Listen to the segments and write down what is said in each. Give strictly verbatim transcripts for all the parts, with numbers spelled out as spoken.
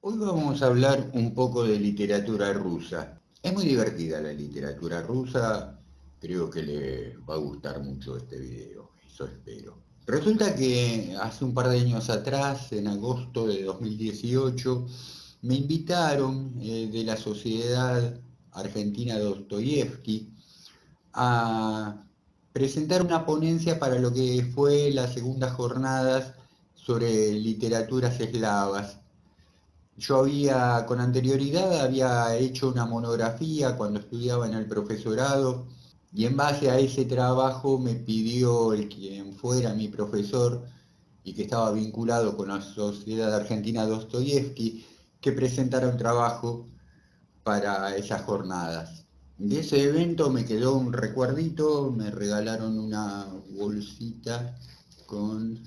Hoy vamos a hablar un poco de literatura rusa. Es muy divertida la literatura rusa, creo que le va a gustar mucho este video, eso espero. Resulta que hace un par de años atrás, en agosto de dos mil dieciocho, me invitaron eh, de la Sociedad Argentina Dostoyevsky a presentar una ponencia para lo que fue las segundas jornadas sobre literaturas eslavas. Yo había, con anterioridad, había hecho una monografía cuando estudiaba en el profesorado y en base a ese trabajo me pidió el quien fuera mi profesor y que estaba vinculado con la Sociedad Argentina Dostoyevsky que presentara un trabajo para esas jornadas. De ese evento me quedó un recuerdito, me regalaron una bolsita con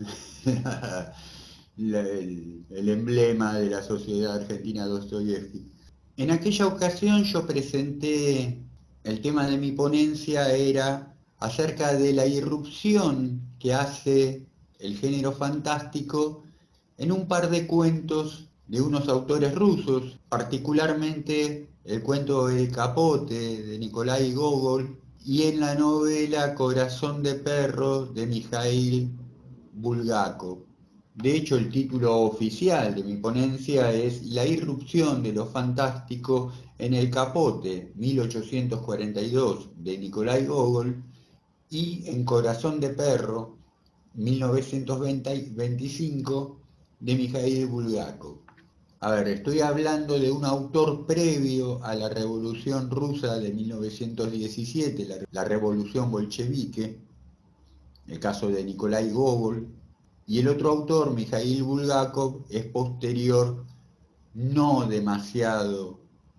la, el, el emblema de la Sociedad Argentina Dostoyevsky. En aquella ocasión yo presenté, el tema de mi ponencia era acerca de la irrupción que hace el género fantástico en un par de cuentos de unos autores rusos, particularmente el cuento El Capote de Nikolai Gogol y en la novela Corazón de perro de Mikhail Bulgakov. De hecho, el título oficial de mi ponencia es La irrupción de lo fantástico en El Capote, mil ochocientos cuarenta y dos, de Nikolai Gogol, y en Corazón de perro, mil novecientos veinticinco, de Mikhail Bulgakov. A ver, estoy hablando de un autor previo a la Revolución Rusa de mil novecientos diecisiete, la, la Revolución Bolchevique, el caso de Nikolai Gogol, y el otro autor, Mikhail Bulgakov, es posterior, no demasiado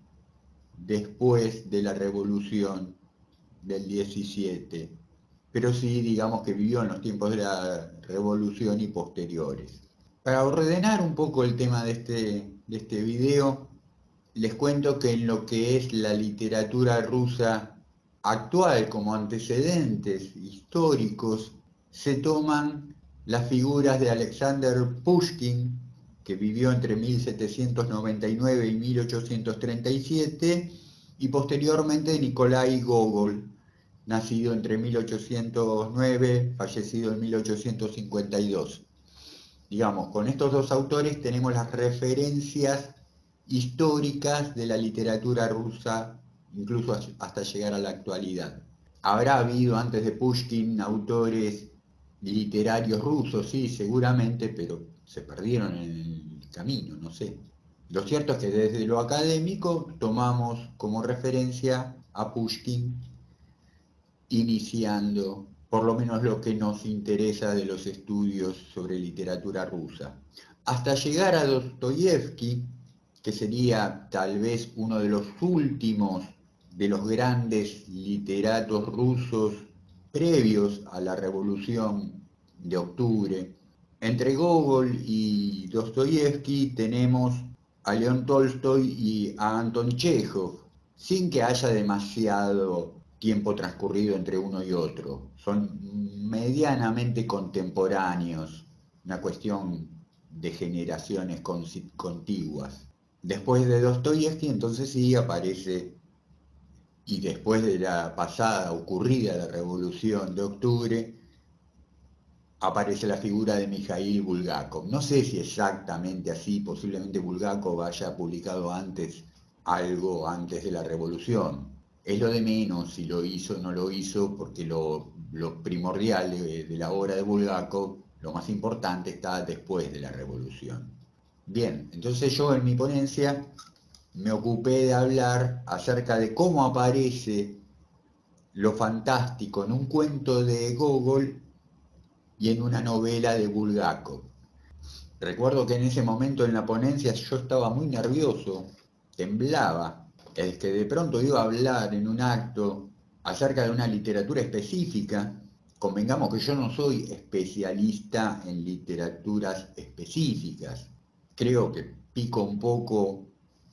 después de la Revolución del diecisiete, pero sí, digamos que vivió en los tiempos de la Revolución y posteriores. Para ordenar un poco el tema de este, de este video, les cuento que en lo que es la literatura rusa actual como antecedentes históricos, se toman las figuras de Alexander Pushkin, que vivió entre mil setecientos noventa y nueve y mil ochocientos treinta y siete, y posteriormente Nikolai Gogol, nacido entre mil ochocientos nueve, fallecido en mil ochocientos cincuenta y dos. Digamos, con estos dos autores tenemos las referencias históricas de la literatura rusa, incluso hasta llegar a la actualidad. Habrá habido antes de Pushkin autores literarios rusos, sí, seguramente, pero se perdieron en el camino, no sé. Lo cierto es que desde lo académico tomamos como referencia a Pushkin, iniciando por lo menos lo que nos interesa de los estudios sobre literatura rusa. Hasta llegar a Dostoyevsky, que sería tal vez uno de los últimos de los grandes literatos rusos previos a la Revolución de Octubre. Entre Gogol y Dostoyevsky tenemos a León Tolstoy y a Anton Chejov, sin que haya demasiado tiempo transcurrido entre uno y otro. Son medianamente contemporáneos, una cuestión de generaciones contiguas. Después de Dostoyevsky, entonces sí aparece, y después de la pasada, ocurrida la Revolución de Octubre, aparece la figura de Mikhail Bulgakov. No sé si exactamente así, posiblemente Bulgakov haya publicado antes algo antes de la Revolución. Es lo de menos si lo hizo o no lo hizo, porque lo, lo primordial de, de la obra de Bulgakov, lo más importante, está después de la Revolución. Bien, entonces yo en mi ponencia me ocupé de hablar acerca de cómo aparece lo fantástico en un cuento de Gogol y en una novela de Bulgakov. Recuerdo que en ese momento en la ponencia yo estaba muy nervioso, temblaba. El que de pronto iba a hablar en un acto acerca de una literatura específica, convengamos que yo no soy especialista en literaturas específicas. Creo que pico un poco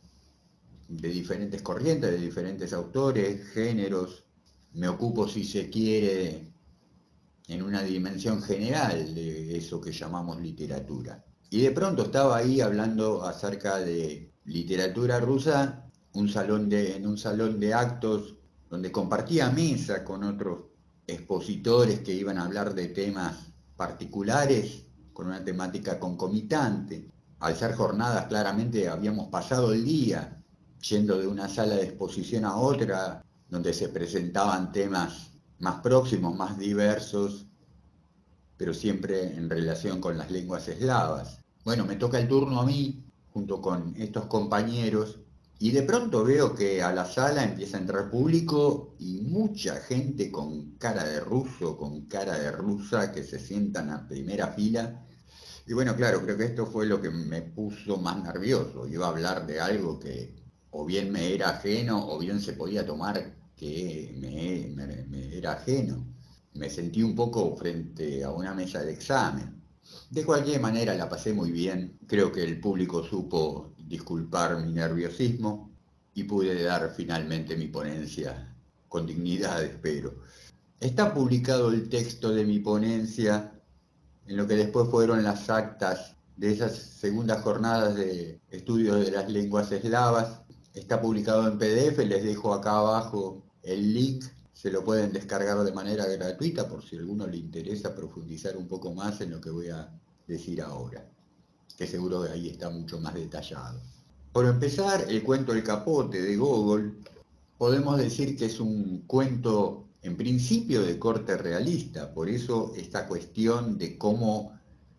de diferentes corrientes, de diferentes autores, géneros. Me ocupo, si se quiere, en una dimensión general de eso que llamamos literatura. Y de pronto estaba ahí hablando acerca de literatura rusa, un salón de, en un salón de actos donde compartía mesa con otros expositores que iban a hablar de temas particulares con una temática concomitante. Al ser jornadas, claramente habíamos pasado el día yendo de una sala de exposición a otra, donde se presentaban temas más próximos, más diversos, pero siempre en relación con las lenguas eslavas. Bueno, me toca el turno a mí, junto con estos compañeros, y de pronto veo que a la sala empieza a entrar público y mucha gente con cara de ruso, con cara de rusa, que se sientan a primera fila. Y bueno, claro, creo que esto fue lo que me puso más nervioso. Iba a hablar de algo que o bien me era ajeno o bien se podía tomar que me, me, me era ajeno. Me sentí un poco frente a una mesa de examen. De cualquier manera la pasé muy bien. Creo que el público supo disculpar mi nerviosismo y pude dar finalmente mi ponencia con dignidad, espero. Está publicado el texto de mi ponencia en lo que después fueron las actas de esas segundas jornadas de estudios de las lenguas eslavas. Está publicado en P D F, les dejo acá abajo el link, se lo pueden descargar de manera gratuita por si a alguno le interesa profundizar un poco más en lo que voy a decir ahora, que seguro que ahí está mucho más detallado. Por empezar, el cuento El Capote de Gogol, podemos decir que es un cuento en principio de corte realista, por eso esta cuestión de cómo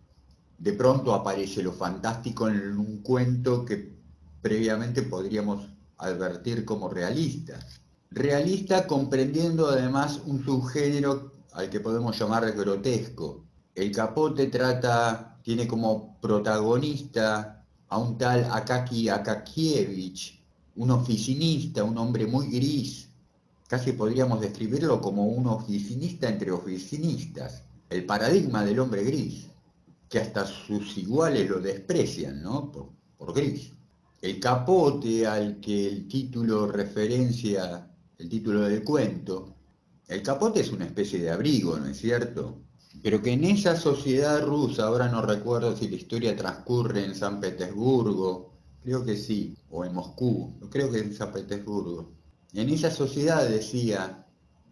de pronto aparece lo fantástico en un cuento que previamente podríamos advertir como realista. Realista comprendiendo además un subgénero al que podemos llamar grotesco. El Capote trata, tiene como protagonista a un tal Akaki Akakievich, un oficinista, un hombre muy gris. Casi podríamos describirlo como un oficinista entre oficinistas, el paradigma del hombre gris, que hasta sus iguales lo desprecian, ¿no? Por, por gris. El Capote, al que el título referencia, el título del cuento, el Capote es una especie de abrigo, ¿no es cierto? Pero que en esa sociedad rusa, ahora no recuerdo si la historia transcurre en San Petersburgo, creo que sí, o en Moscú, creo que en San Petersburgo. En esa sociedad, decía,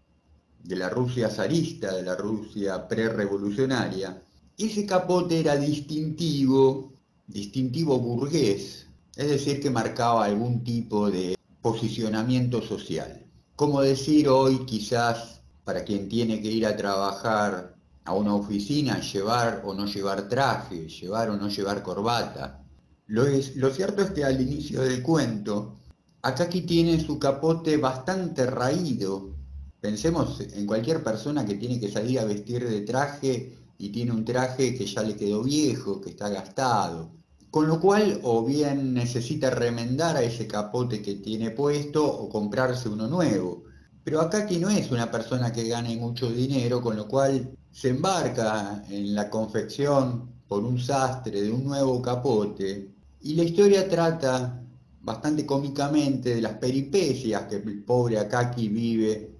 de la Rusia zarista, de la Rusia prerevolucionaria, ese Capote era distintivo, distintivo burgués, es decir, que marcaba algún tipo de posicionamiento social. Como decir hoy, quizás, para quien tiene que ir a trabajar a una oficina, llevar o no llevar traje, llevar o no llevar corbata. Lo, es, lo cierto es que al inicio del cuento, Akaki tiene su capote bastante raído. Pensemos en cualquier persona que tiene que salir a vestir de traje y tiene un traje que ya le quedó viejo, que está gastado. Con lo cual, o bien necesita remendar a ese capote que tiene puesto o comprarse uno nuevo. Pero Akaki no es una persona que gane mucho dinero, con lo cual se embarca en la confección por un sastre de un nuevo capote. Y la historia trata bastante cómicamente de las peripecias que el pobre Akaki vive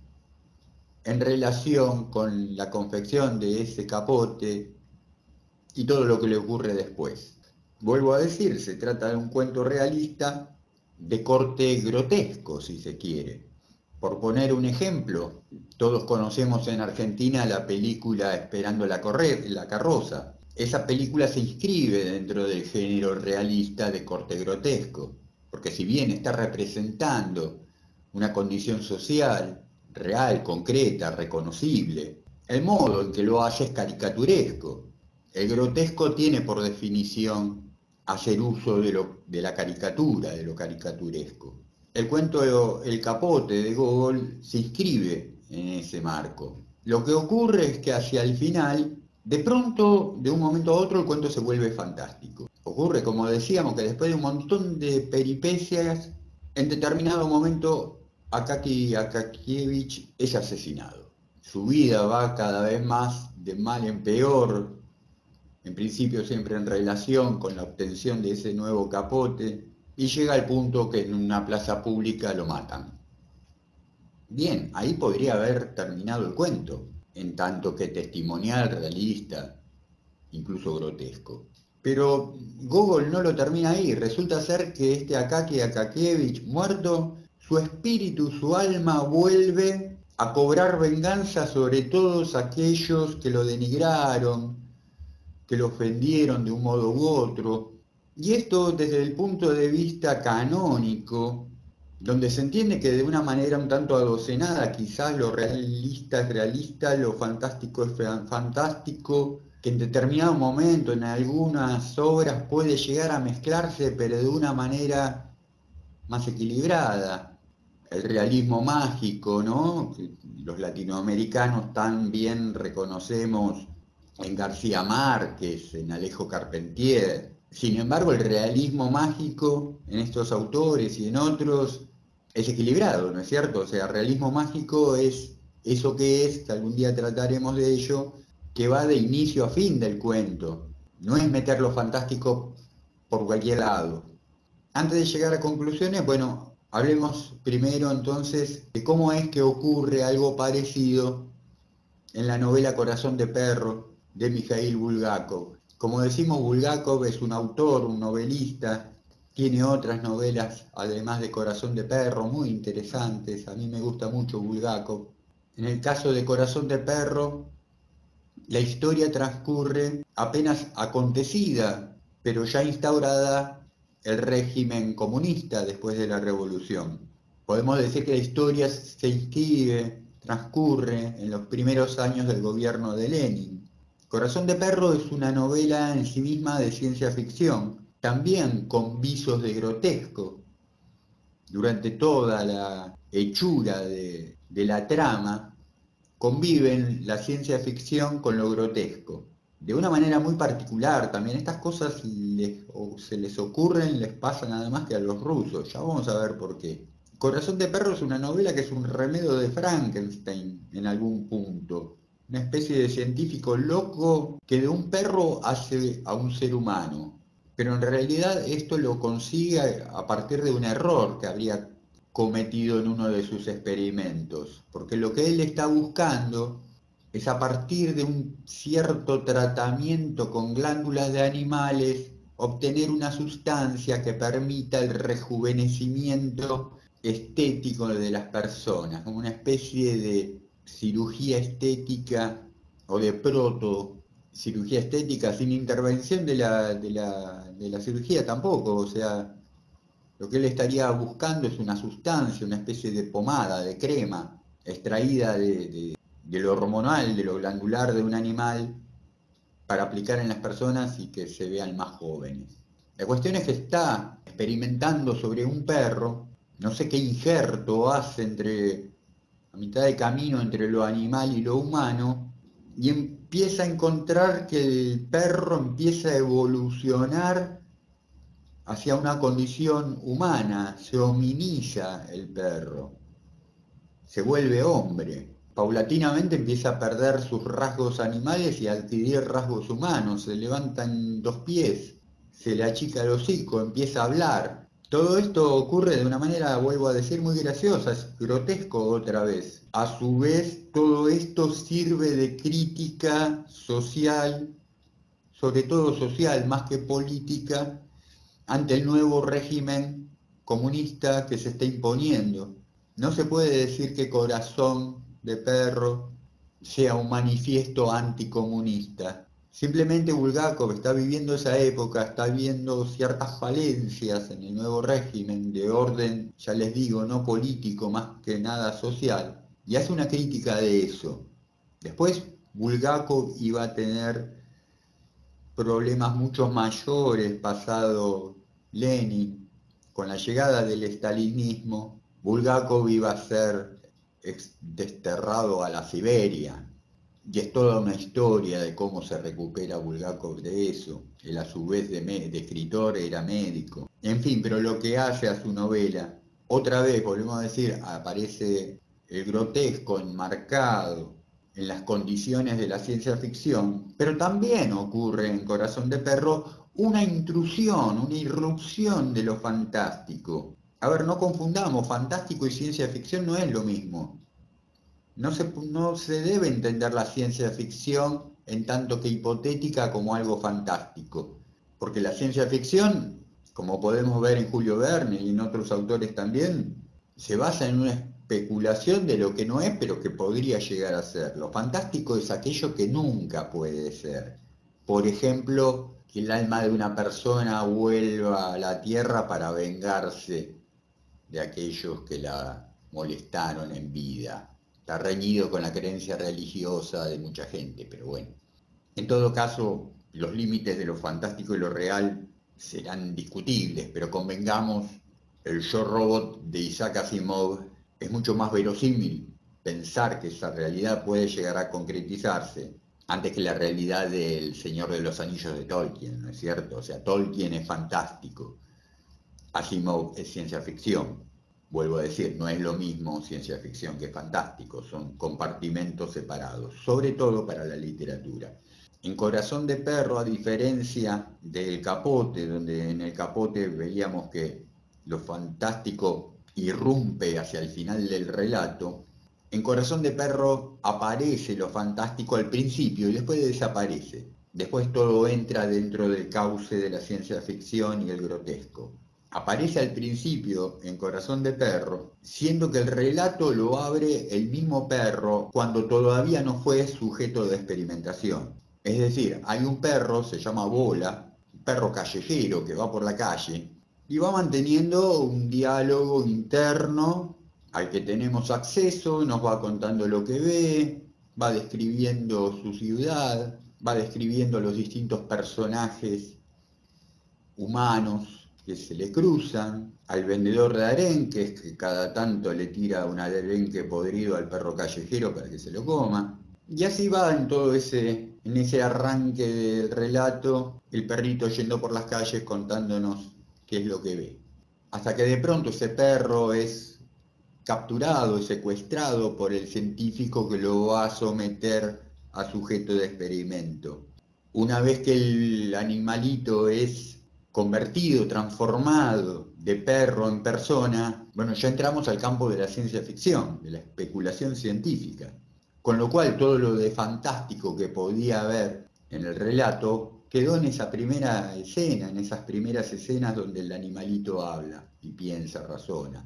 en relación con la confección de ese capote y todo lo que le ocurre después. Vuelvo a decir, se trata de un cuento realista de corte grotesco, si se quiere. Por poner un ejemplo, todos conocemos en Argentina la película Esperando la, la carroza. Esa película se inscribe dentro del género realista de corte grotesco, porque si bien está representando una condición social, real, concreta, reconocible, el modo en que lo hace es caricaturesco. El grotesco tiene por definición hacer uso de, lo, de la caricatura, de lo caricaturesco. El cuento El Capote de Gogol se inscribe en ese marco. Lo que ocurre es que hacia el final, de pronto, de un momento a otro, el cuento se vuelve fantástico. Ocurre, como decíamos, que después de un montón de peripecias, en determinado momento, Akaki Akakievich es asesinado. Su vida va cada vez más de mal en peor, en principio siempre en relación con la obtención de ese nuevo capote, y llega al punto que en una plaza pública lo matan. Bien, ahí podría haber terminado el cuento, en tanto que testimonial, realista, incluso grotesco. Pero Gogol no lo termina ahí. Resulta ser que este Akaki Akakíevich muerto, su espíritu, su alma vuelve a cobrar venganza sobre todos aquellos que lo denigraron, que lo ofendieron de un modo u otro. Y esto desde el punto de vista canónico, donde se entiende que de una manera un tanto adocenada, quizás lo realista es realista, lo fantástico es fantástico, que en determinado momento, en algunas obras, puede llegar a mezclarse, pero de una manera más equilibrada. El realismo mágico, ¿no? Que los latinoamericanos tan bien reconocemos en García Márquez, en Alejo Carpentier. Sin embargo, el realismo mágico en estos autores y en otros es equilibrado, ¿no es cierto? O sea, realismo mágico es eso que es, que algún día trataremos de ello, que va de inicio a fin del cuento. No es meter lo fantástico por cualquier lado. Antes de llegar a conclusiones, bueno, hablemos primero entonces de cómo es que ocurre algo parecido en la novela Corazón de Perro de Mikhail Bulgakov. Como decimos, Bulgakov es un autor, un novelista, tiene otras novelas, además de Corazón de Perro, muy interesantes. A mí me gusta mucho Bulgakov. En el caso de Corazón de Perro, la historia transcurre apenas acontecida, pero ya instaurada el régimen comunista después de la revolución. Podemos decir que la historia se inscribe, transcurre en los primeros años del gobierno de Lenin. Corazón de Perro es una novela en sí misma de ciencia ficción, también con visos de grotesco. Durante toda la hechura de, de la trama, conviven la ciencia ficción con lo grotesco. De una manera muy particular también. Estas cosas les, o se les ocurren, les pasan nada más que a los rusos. Ya vamos a ver por qué. Corazón de Perro es una novela que es un remedio de Frankenstein en algún punto. Una especie de científico loco que de un perro hace a un ser humano. Pero en realidad esto lo consigue a partir de un error que habría cometido en uno de sus experimentos, porque lo que él está buscando es a partir de un cierto tratamiento con glándulas de animales obtener una sustancia que permita el rejuvenecimiento estético de las personas, como una especie de cirugía estética o de proto cirugía estética sin intervención de la, de la, de la cirugía tampoco, o sea, lo que él estaría buscando es una sustancia, una especie de pomada, de crema, extraída de, de, de lo hormonal, de lo glandular de un animal, para aplicar en las personas y que se vean más jóvenes. La cuestión es que está experimentando sobre un perro, no sé qué injerto hace entre, a mitad de camino entre lo animal y lo humano, y empieza a encontrar que el perro empieza a evolucionar hacia una condición humana, se hominiza el perro, se vuelve hombre. Paulatinamente empieza a perder sus rasgos animales y a adquirir rasgos humanos, se levanta en dos pies, se le achica el hocico, empieza a hablar. Todo esto ocurre de una manera, vuelvo a decir, muy graciosa, es grotesco otra vez. A su vez, todo esto sirve de crítica social, sobre todo social más que política, ante el nuevo régimen comunista que se está imponiendo. No se puede decir que Corazón de Perro sea un manifiesto anticomunista. Simplemente Bulgakov está viviendo esa época, está viendo ciertas falencias en el nuevo régimen de orden, ya les digo, no político, más que nada social, y hace una crítica de eso. Después Bulgakov iba a tener problemas mucho mayores pasado Lenin. Con la llegada del estalinismo, Bulgakov iba a ser desterrado a la Siberia. Y es toda una historia de cómo se recupera Bulgakov de eso. Él a su vez de, de escritor era médico. En fin, pero lo que hace a su novela, otra vez volvemos a decir, aparece el grotesco enmarcado en las condiciones de la ciencia ficción, pero también ocurre en Corazón de Perro una intrusión, una irrupción de lo fantástico. A ver, no confundamos, fantástico y ciencia ficción no es lo mismo. No se, no se debe entender la ciencia ficción en tanto que hipotética como algo fantástico. Porque la ciencia ficción, como podemos ver en Julio Verne y en otros autores también, se basa en una especulación de lo que no es, pero que podría llegar a ser. Lo fantástico es aquello que nunca puede ser. Por ejemplo, que el alma de una persona vuelva a la tierra para vengarse de aquellos que la molestaron en vida. Está reñido con la creencia religiosa de mucha gente, pero bueno. En todo caso, los límites de lo fantástico y lo real serán discutibles, pero convengamos, el Yo Robot de Isaac Asimov es mucho más verosímil pensar que esa realidad puede llegar a concretizarse antes que la realidad del Señor de los Anillos de Tolkien, ¿no es cierto? O sea, Tolkien es fantástico, Asimov es ciencia ficción. Vuelvo a decir, no es lo mismo ciencia ficción que fantástico, son compartimentos separados, sobre todo para la literatura. En Corazón de Perro, a diferencia del Capote, donde en el Capote veíamos que lo fantástico irrumpe hacia el final del relato, en Corazón de Perro aparece lo fantástico al principio y después desaparece. Después todo entra dentro del cauce de la ciencia ficción y el grotesco. Aparece al principio en Corazón de Perro, siendo que el relato lo abre el mismo perro cuando todavía no fue sujeto de experimentación. Es decir, hay un perro, se llama Bola, un perro callejero que va por la calle y va manteniendo un diálogo interno al que tenemos acceso, nos va contando lo que ve, va describiendo su ciudad, va describiendo los distintos personajes humanos que se le cruzan, al vendedor de arenques que cada tanto le tira un arenque podrido al perro callejero para que se lo coma. Y así va en todo ese, en ese arranque del relato, el perrito yendo por las calles contándonos qué es lo que ve. Hasta que de pronto ese perro es capturado y secuestrado por el científico que lo va a someter a sujeto de experimento. Una vez que el animalito es convertido, transformado de perro en persona, bueno, ya entramos al campo de la ciencia ficción, de la especulación científica. Con lo cual todo lo de fantástico que podía haber en el relato quedó en esa primera escena, en esas primeras escenas donde el animalito habla y piensa, razona.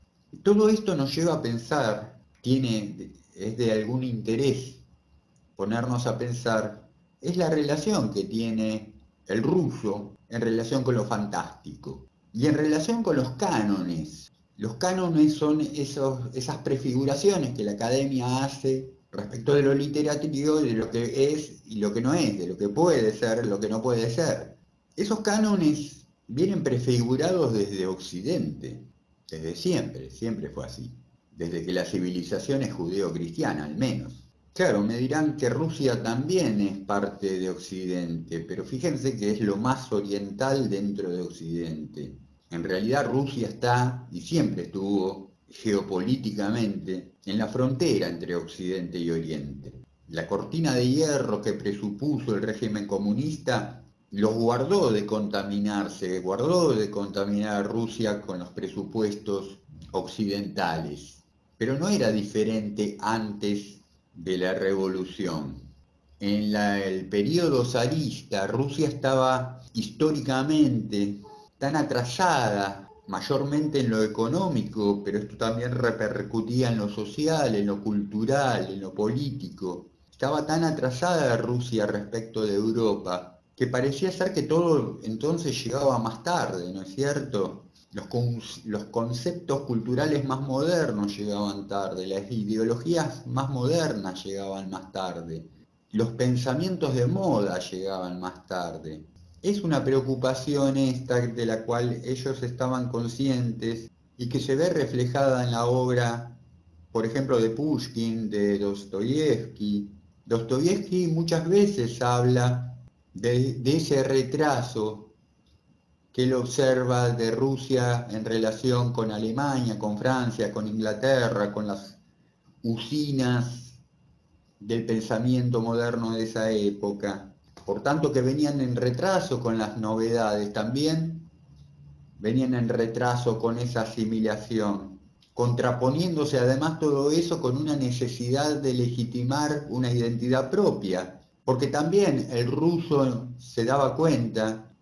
Todo esto nos lleva a pensar, tiene, es de algún interés ponernos a pensar, es la relación que tiene el ruso en relación con lo fantástico y en relación con los cánones. Los cánones son esos, esas prefiguraciones que la academia hace respecto de lo literario, de lo que es y lo que no es, de lo que puede ser, lo que no puede ser. Esos cánones vienen prefigurados desde Occidente, desde siempre, siempre fue así, desde que la civilización es judeo-cristiana al menos. Claro, me dirán que Rusia también es parte de Occidente, pero fíjense que es lo más oriental dentro de Occidente. En realidad Rusia está, y siempre estuvo, geopolíticamente, en la frontera entre Occidente y Oriente. La cortina de hierro que presupuso el régimen comunista los guardó de contaminarse, guardó de contaminar a Rusia con los presupuestos occidentales. Pero no era diferente antes de la revolución. En la, el periodo zarista, Rusia estaba históricamente tan atrasada, mayormente en lo económico, pero esto también repercutía en lo social, en lo cultural, en lo político. Estaba tan atrasada Rusia respecto de Europa, que parecía ser que todo entonces llegaba más tarde, ¿no es cierto? Los, con, los conceptos culturales más modernos llegaban tarde, las ideologías más modernas llegaban más tarde, los pensamientos de moda llegaban más tarde. Es una preocupación esta de la cual ellos estaban conscientes y que se ve reflejada en la obra, por ejemplo, de Pushkin, de Dostoyevsky. Dostoyevsky muchas veces habla de, de ese retraso que él observa de Rusia en relación con Alemania, con Francia, con Inglaterra, con las usinas del pensamiento moderno de esa época. Por tanto, que venían en retraso con las novedades también, venían en retraso con esa asimilación, contraponiéndose además todo eso con una necesidad de legitimar una identidad propia, porque también el ruso se daba cuenta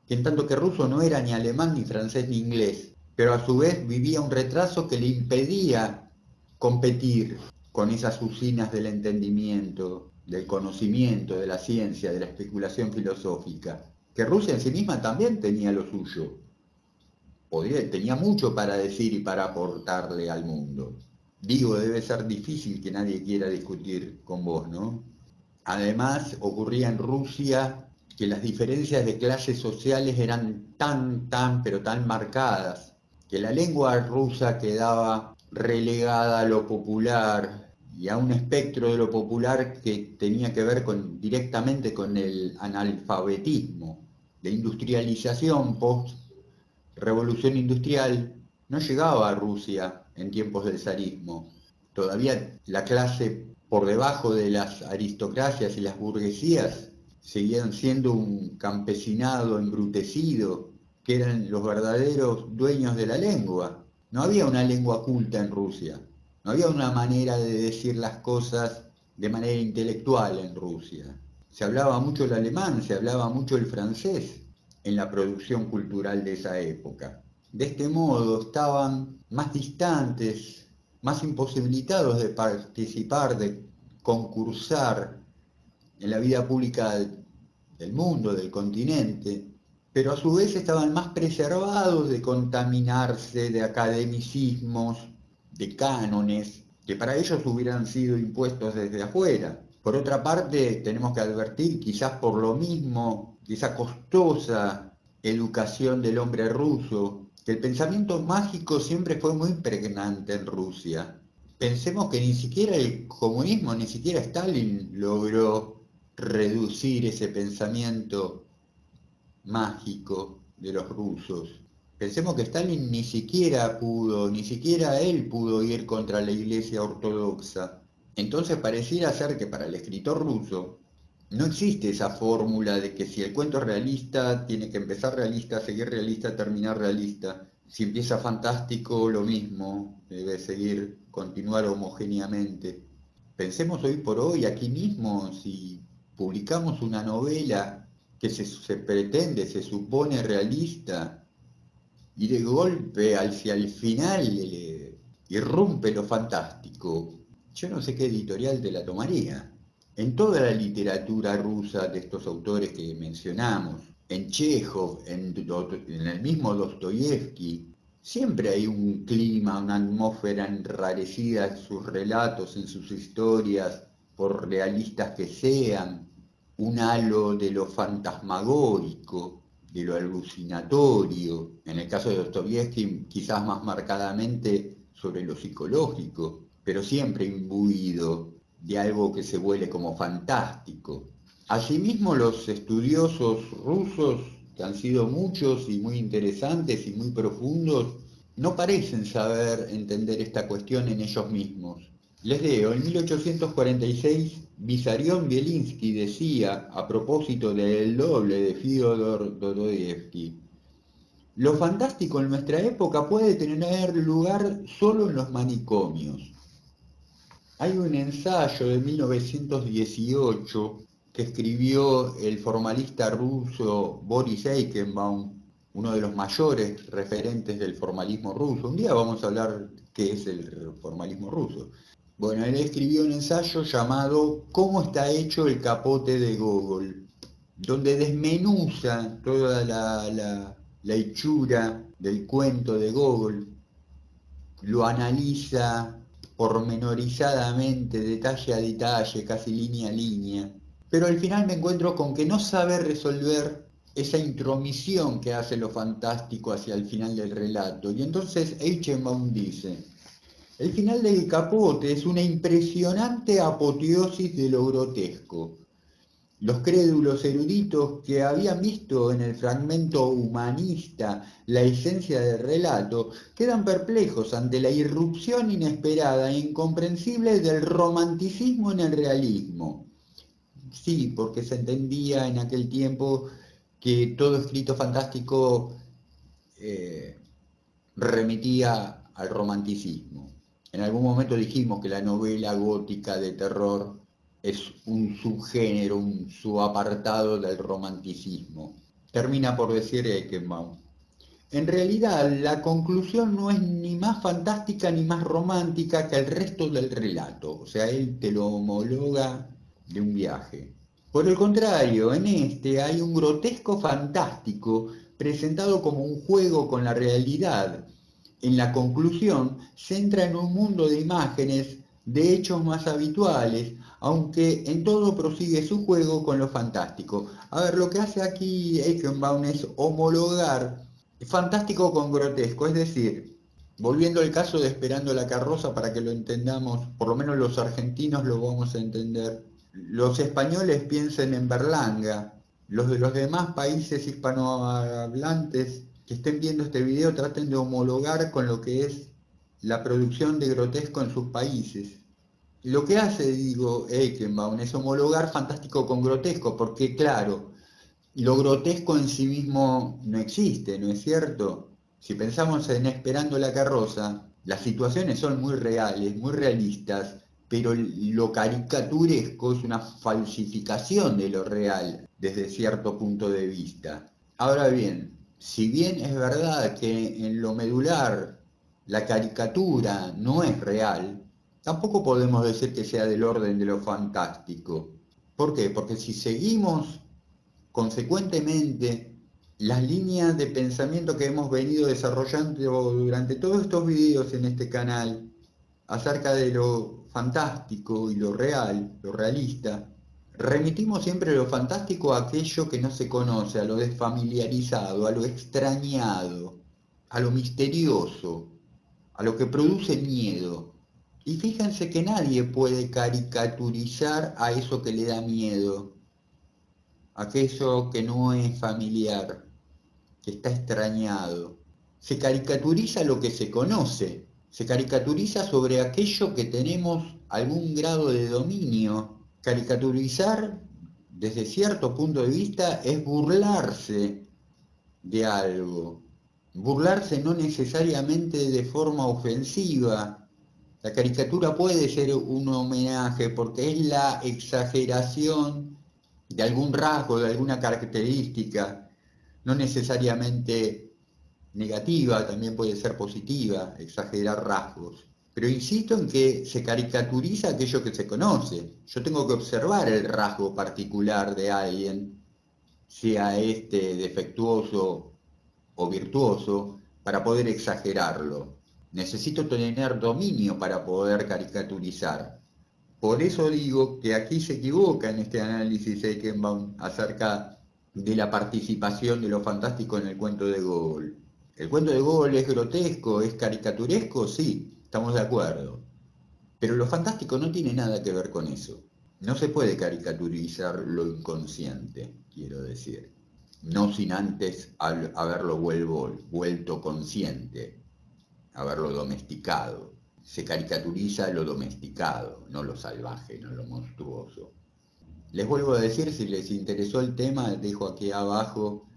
que en tanto que ruso no era ni alemán, ni francés, ni inglés, pero a su vez vivía un retraso que le impedía competir con esas usinas del entendimiento, del conocimiento, de la ciencia, de la especulación filosófica, que Rusia en sí misma también tenía lo suyo. Podría, tenía mucho para decir y para aportarle al mundo. Digo, debe ser difícil que nadie quiera discutir con vos, ¿no? Además, ocurría en Rusia que las diferencias de clases sociales eran tan, tan, pero tan marcadas, que la lengua rusa quedaba relegada a lo popular y a un espectro de lo popular que tenía que ver con, directamente con el analfabetismo. La industrialización post-revolución industrial no llegaba a Rusia en tiempos del zarismo. Todavía la clase por debajo de las aristocracias y las burguesías seguían siendo un campesinado embrutecido, que eran los verdaderos dueños de la lengua. No había una lengua culta en Rusia, no había una manera de decir las cosas de manera intelectual en Rusia. Se hablaba mucho el alemán, se hablaba mucho el francés en la producción cultural de esa época. De este modo estaban más distantes, más imposibilitados de participar, de concursar en la vida pública del mundo, del continente, pero a su vez estaban más preservados de contaminarse de academicismos, de cánones, que para ellos hubieran sido impuestos desde afuera. Por otra parte, tenemos que advertir, quizás por lo mismo, esa costosa educación del hombre ruso, que el pensamiento mágico siempre fue muy pregnante en Rusia. Pensemos que ni siquiera el comunismo, ni siquiera Stalin logró reducir ese pensamiento mágico de los rusos. Pensemos que Stalin ni siquiera pudo, ni siquiera él pudo ir contra la Iglesia Ortodoxa. Entonces pareciera ser que para el escritor ruso no existe esa fórmula de que si el cuento es realista, tiene que empezar realista, seguir realista, terminar realista. Si empieza fantástico, lo mismo, debe seguir, continuar homogéneamente. Pensemos hoy por hoy, aquí mismo, si publicamos una novela que se, se pretende, se supone realista, y de golpe, hacia el final, eh, irrumpe lo fantástico, yo no sé qué editorial te la tomaría. En toda la literatura rusa de estos autores que mencionamos, en Chekhov, en, en el mismo Dostoyevsky, siempre hay un clima, una atmósfera enrarecida en sus relatos, en sus historias, por realistas que sean, un halo de lo fantasmagórico, de lo alucinatorio, en el caso de Dostoyevsky quizás más marcadamente sobre lo psicológico, pero siempre imbuido de algo que se vuelve como fantástico. Asimismo, los estudiosos rusos, que han sido muchos y muy interesantes y muy profundos, no parecen saber entender esta cuestión en ellos mismos. Les leo, en mil ochocientos cuarenta y seis, Vissarion Bielinski decía, a propósito del doble de Fyodor Dostoyevsky, lo fantástico en nuestra época puede tener lugar solo en los manicomios. Hay un ensayo de mil novecientos dieciocho que escribió el formalista ruso Boris Eichenbaum, uno de los mayores referentes del formalismo ruso. Un día vamos a hablar qué es el formalismo ruso. Bueno, él escribió un ensayo llamado ¿Cómo está hecho el capote de Gogol?, donde desmenuza toda la, la, la hechura del cuento de Gogol, lo analiza pormenorizadamente, detalle a detalle, casi línea a línea, pero al final me encuentro con que no sabe resolver esa intromisión que hace lo fantástico hacia el final del relato. Y entonces Eichenbaum dice, el final del capote es una impresionante apoteosis de lo grotesco. Los crédulos eruditos que habían visto en el fragmento humanista la esencia del relato quedan perplejos ante la irrupción inesperada e incomprensible del romanticismo en el realismo. Sí, porque se entendía en aquel tiempo que todo escrito fantástico eh, remitía al romanticismo. En algún momento dijimos que la novela gótica de terror es un subgénero, un subapartado del romanticismo. termina por decir Eichenbaum. En realidad, la conclusión no es ni más fantástica ni más romántica que el resto del relato, o sea, él te lo homologa de un viaje. Por el contrario, en este hay un grotesco fantástico presentado como un juego con la realidad. En la conclusión, se entra en un mundo de imágenes, de hechos más habituales, aunque en todo prosigue su juego con lo fantástico. A ver, lo que hace aquí Eichenbaum es homologar fantástico con grotesco, es decir, volviendo al caso de Esperando la carroza para que lo entendamos, por lo menos los argentinos lo vamos a entender. Los españoles piensen en Berlanga, los de los demás países hispanohablantes que estén viendo este video traten de homologar con lo que es la producción de grotesco en sus países. Lo que hace, digo, Eichenbaum es homologar fantástico con grotesco, porque claro, lo grotesco en sí mismo no existe, ¿no es cierto? Si pensamos en Esperando la carroza, las situaciones son muy reales, muy realistas, pero lo caricaturesco es una falsificación de lo real desde cierto punto de vista. Ahora bien, si bien es verdad que en lo medular la caricatura no es real, tampoco podemos decir que sea del orden de lo fantástico. ¿Por qué? Porque si seguimos consecuentemente las líneas de pensamiento que hemos venido desarrollando durante todos estos videos en este canal acerca de lo fantástico y lo real, lo realista, remitimos siempre lo fantástico a aquello que no se conoce, a lo desfamiliarizado, a lo extrañado, a lo misterioso, a lo que produce miedo. Y fíjense que nadie puede caricaturizar a eso que le da miedo, aquello que no es familiar, que está extrañado. Se caricaturiza lo que se conoce, se caricaturiza sobre aquello que tenemos algún grado de dominio. Caricaturizar, desde cierto punto de vista, es burlarse de algo. Burlarse no necesariamente de forma ofensiva. La caricatura puede ser un homenaje porque es la exageración de algún rasgo, de alguna característica, no necesariamente negativa, también puede ser positiva, exagerar rasgos. Pero insisto en que se caricaturiza aquello que se conoce. Yo tengo que observar el rasgo particular de alguien, sea este defectuoso o virtuoso, para poder exagerarlo. Necesito tener dominio para poder caricaturizar. Por eso digo que aquí se equivoca en este análisis Eichenbaum acerca de la participación de lo fantástico en el cuento de Gogol. ¿El cuento de Gogol es grotesco, es caricaturesco? Sí, estamos de acuerdo. Pero lo fantástico no tiene nada que ver con eso. No se puede caricaturizar lo inconsciente, quiero decir. No sin antes haberlo vuelto consciente, haberlo domesticado. Se caricaturiza lo domesticado, no lo salvaje, no lo monstruoso. Les vuelvo a decir, si les interesó el tema, dejo aquí abajo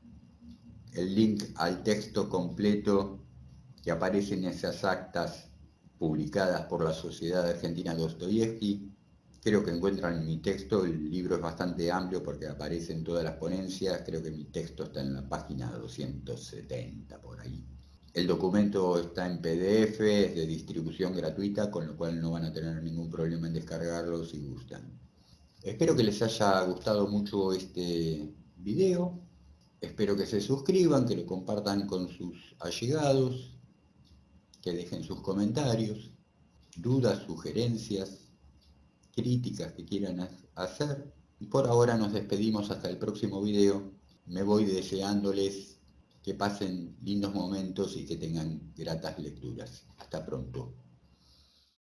el link al texto completo que aparece en esas actas publicadas por la Sociedad Argentina Dostoyevsky. Creo que encuentran mi texto, el libro es bastante amplio porque aparece en todas las ponencias, creo que mi texto está en la página doscientos setenta por ahí. El documento está en P D F, es de distribución gratuita, con lo cual no van a tener ningún problema en descargarlo si gustan. Espero que les haya gustado mucho este video, espero que se suscriban, que lo compartan con sus allegados, que dejen sus comentarios, dudas, sugerencias, críticas que quieran hacer. Y por ahora nos despedimos hasta el próximo video. Me voy deseándoles que pasen lindos momentos y que tengan gratas lecturas. Hasta pronto.